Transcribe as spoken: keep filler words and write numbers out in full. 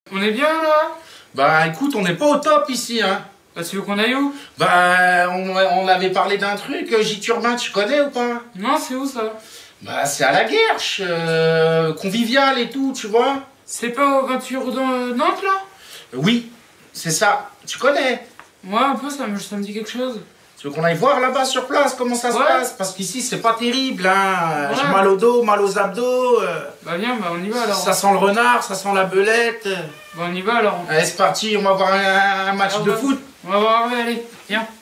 On est bien là? Bah écoute, on n'est pas au top ici, hein. Bah tu veux qu'on aille où? Bah on, on avait parlé d'un truc, J-Turbin, tu connais ou pas? Non, c'est où ça? Bah c'est à la Guerche, euh, convivial et tout, tu vois? C'est pas au vingt-huit rue de Nantes là? Oui, c'est ça, tu connais? Moi un peu, ça me, ça me dit quelque chose. Tu veux qu'on aille voir là-bas sur place comment ça se Ouais. passe? Parce qu'ici c'est pas terrible, hein. Ouais. J'ai mal au dos, mal aux abdos. euh, Bah viens, bah on y va alors. Ça sent le renard, ça sent la belette. Bah on y va alors. Allez c'est parti, on va voir un, un match Ah, de ouais. foot. On va voir, ouais, allez, viens.